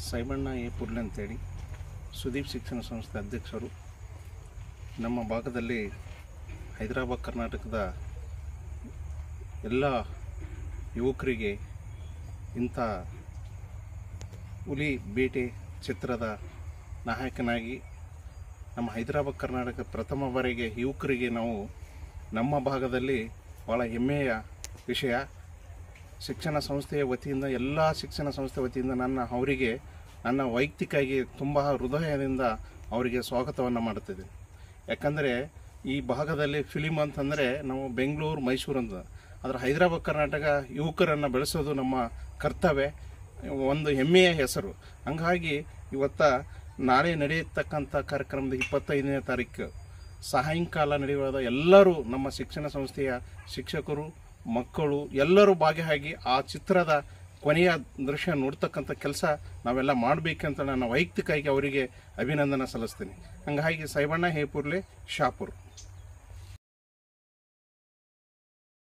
ಸೈಬಣ್ಣ A Purle ಅಂತೇಳಿ ಸುದೀಪ್ ಶಿಕ್ಷಣ ಸಂಸ್ಥೆ ಅಧ್ಯಕ್ಷರು. ನಮ್ಮ ಭಾಗದಲ್ಲಿ ಹೈದರಾಬಾದ್ ಕರ್ನಾಟಕದ ಎಲ್ಲ ಯುವಕರಿಗೆ ಇಂಥ ಹುಲಿ ಬೇಟೆ ಚಿತ್ರದ ನಾಯಕನಾಗಿ ನಮ್ಮ ಹೈದರಾಬಾದ್ ಕರ್ನಾಟಕ ಪ್ರಥಮ ಬಾರಿಗೆ ಯುವಕರಿಗೆ ನಾವು ನಮ್ಮ ಭಾಗದಲ್ಲಿ ಭಾಳ ಹೆಮ್ಮೆಯ ವಿಷಯ. ಶಿಕ್ಷಣ ಸಂಸ್ಥೆಯ ವತಿಯಿಂದ ಎಲ್ಲ ಶಿಕ್ಷಣ ಸಂಸ್ಥೆ ವತಿಯಿಂದ ನನ್ನ ವೈಯಕ್ತಿಕವಾಗಿ ತುಂಬ ಹೃದಯದಿಂದ ಅವರಿಗೆ ಸ್ವಾಗತವನ್ನು ಮಾಡುತ್ತಿದೆ. ಯಾಕಂದರೆ ಈ ಭಾಗದಲ್ಲಿ ಫಿಲಿಮ್ ಅಂತಂದರೆ ನಾವು ಬೆಂಗಳೂರು ಮೈಸೂರು ಅಂತ, ಆದರೆ ಹೈದರಾಬಾದ್ ಕರ್ನಾಟಕ ಯುವಕರನ್ನು ಬೆಳೆಸೋದು ನಮ್ಮ ಕರ್ತವ್ಯ, ಒಂದು ಹೆಮ್ಮೆಯ ಹೆಸರು. ಹಂಗಾಗಿ ನಾಳೆ ನಡೆಯತಕ್ಕಂಥ ಕಾರ್ಯಕ್ರಮದ 25ನೇ ತಾರೀಕು ಸಾಯಂಕಾಲ ನಡೆಯುವ ಎಲ್ಲರೂ ನಮ್ಮ ಶಿಕ್ಷಣ ಸಂಸ್ಥೆಯ ಶಿಕ್ಷಕರು ಮಕ್ಕಳು ಎಲ್ಲರೂ ಭಾಗಿಯಾಗಿ ಆ ಚಿತ್ರದ ಕೊನೆಯ ದೃಶ್ಯ ನೋಡ್ತಕ್ಕಂಥ ಕೆಲಸ ನಾವೆಲ್ಲ ಮಾಡಬೇಕಂತ ನಾನು ವೈಯಕ್ತಿಕವಾಗಿ ಅವರಿಗೆ ಅಭಿನಂದನೆ ಸಲ್ಲಿಸ್ತೀನಿ. ಹಂಗಾಗಿ ಸೈಬಣ್ಣ ಎ ಪುರ್ಲೆ ಶಾಪುರ್.